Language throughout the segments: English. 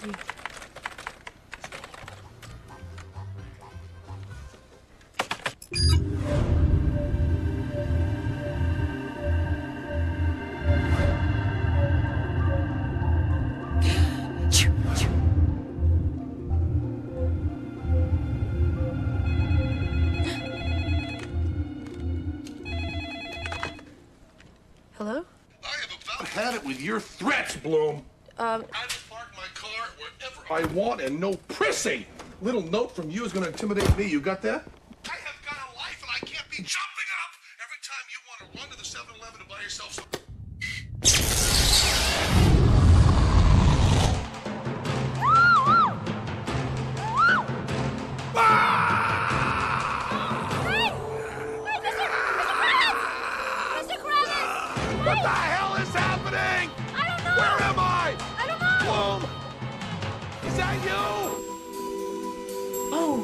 you. Hello? I have about had it with your threats, Bloom. I will park my car wherever I want and no prissing. Little note from you is going to intimidate me. You got that? I have got a life and I can't be jumping up every time you want to run to the 7-Eleven to buy yourself some. What the hell is happening? I don't know! Where am I? I don't know! Bloom! Is that you? Oh.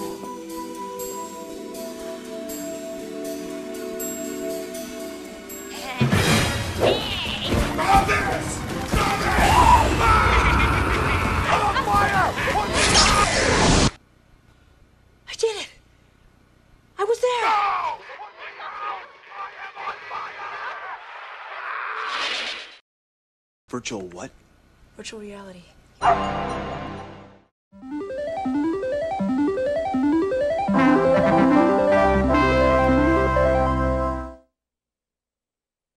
Stop this! Stop it! Ah! I'm on fire! I did it! I was there! No! Virtual what? Virtual reality.